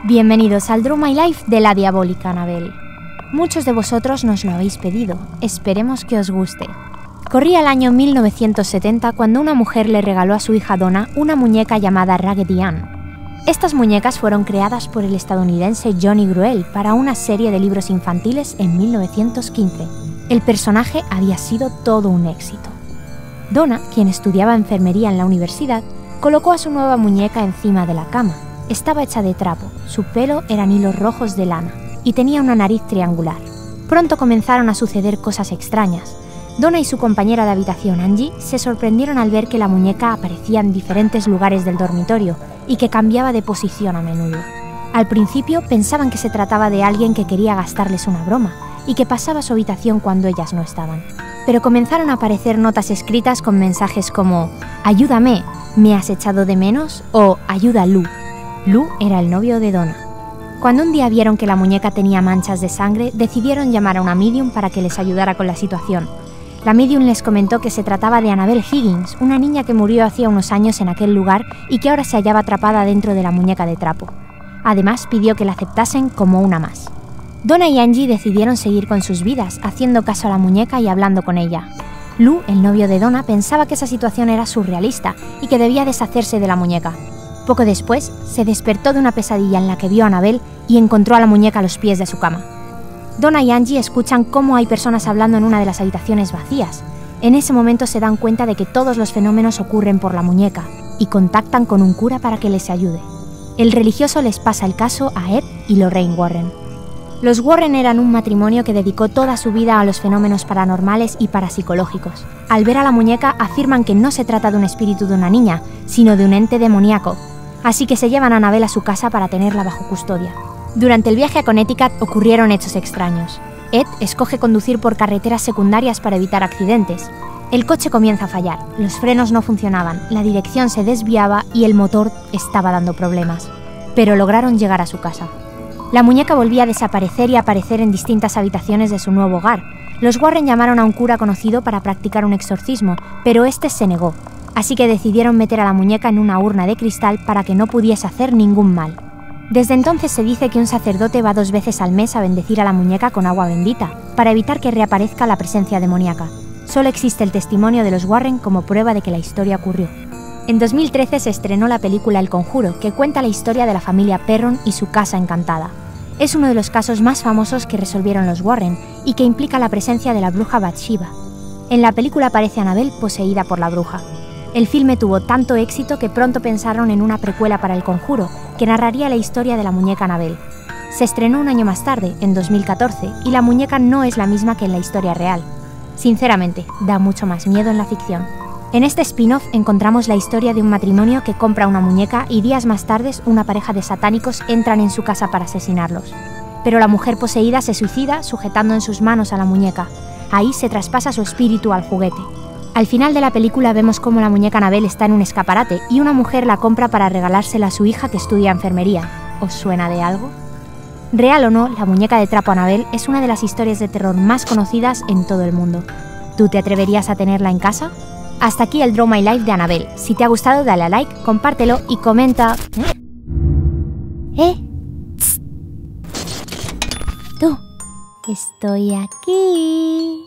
Bienvenidos al Draw My Life de la diabólica Annabelle. Muchos de vosotros nos lo habéis pedido, esperemos que os guste. Corría el año 1970 cuando una mujer le regaló a su hija Donna una muñeca llamada Raggedy Ann. Estas muñecas fueron creadas por el estadounidense Johnny Gruelle para una serie de libros infantiles en 1915. El personaje había sido todo un éxito. Donna, quien estudiaba enfermería en la universidad, colocó a su nueva muñeca encima de la cama. Estaba hecha de trapo, su pelo eran hilos rojos de lana y tenía una nariz triangular. Pronto comenzaron a suceder cosas extrañas. Donna y su compañera de habitación, Angie, se sorprendieron al ver que la muñeca aparecía en diferentes lugares del dormitorio y que cambiaba de posición a menudo. Al principio pensaban que se trataba de alguien que quería gastarles una broma y que pasaba a su habitación cuando ellas no estaban. Pero comenzaron a aparecer notas escritas con mensajes como «Ayúdame, ¿me has echado de menos?» o «Ayuda, Lou». Lou era el novio de Donna. Cuando un día vieron que la muñeca tenía manchas de sangre, decidieron llamar a una medium para que les ayudara con la situación. La medium les comentó que se trataba de Annabelle Higgins, una niña que murió hacía unos años en aquel lugar y que ahora se hallaba atrapada dentro de la muñeca de trapo. Además, pidió que la aceptasen como una más. Donna y Angie decidieron seguir con sus vidas, haciendo caso a la muñeca y hablando con ella. Lou, el novio de Donna, pensaba que esa situación era surrealista y que debía deshacerse de la muñeca. Poco después, se despertó de una pesadilla en la que vio a Annabelle y encontró a la muñeca a los pies de su cama. Donna y Angie escuchan cómo hay personas hablando en una de las habitaciones vacías. En ese momento se dan cuenta de que todos los fenómenos ocurren por la muñeca y contactan con un cura para que les ayude. El religioso les pasa el caso a Ed y Lorraine Warren. Los Warren eran un matrimonio que dedicó toda su vida a los fenómenos paranormales y parapsicológicos. Al ver a la muñeca afirman que no se trata de un espíritu de una niña, sino de un ente demoníaco. Así que se llevan a Annabelle a su casa para tenerla bajo custodia. Durante el viaje a Connecticut ocurrieron hechos extraños. Ed escoge conducir por carreteras secundarias para evitar accidentes. El coche comienza a fallar, los frenos no funcionaban, la dirección se desviaba y el motor estaba dando problemas. Pero lograron llegar a su casa. La muñeca volvía a desaparecer y aparecer en distintas habitaciones de su nuevo hogar. Los Warren llamaron a un cura conocido para practicar un exorcismo, pero este se negó. Así que decidieron meter a la muñeca en una urna de cristal para que no pudiese hacer ningún mal. Desde entonces se dice que un sacerdote va 2 veces al mes a bendecir a la muñeca con agua bendita, para evitar que reaparezca la presencia demoníaca. Solo existe el testimonio de los Warren como prueba de que la historia ocurrió. En 2013 se estrenó la película El Conjuro, que cuenta la historia de la familia Perron y su casa encantada. Es uno de los casos más famosos que resolvieron los Warren y que implica la presencia de la bruja Bathsheba. En la película aparece Annabelle poseída por la bruja. El filme tuvo tanto éxito que pronto pensaron en una precuela para El Conjuro, que narraría la historia de la muñeca Annabelle. Se estrenó un año más tarde, en 2014, y la muñeca no es la misma que en la historia real. Sinceramente, da mucho más miedo en la ficción. En este spin-off encontramos la historia de un matrimonio que compra una muñeca y días más tarde una pareja de satánicos entran en su casa para asesinarlos. Pero la mujer poseída se suicida sujetando en sus manos a la muñeca. Ahí se traspasa su espíritu al juguete. Al final de la película vemos cómo la muñeca Annabelle está en un escaparate y una mujer la compra para regalársela a su hija que estudia enfermería. ¿Os suena de algo? Real o no, la muñeca de trapo Annabelle es una de las historias de terror más conocidas en todo el mundo. ¿Tú te atreverías a tenerla en casa? Hasta aquí el Draw My Life de Annabelle. Si te ha gustado, dale a like, compártelo y comenta... Tss. Tú, estoy aquí.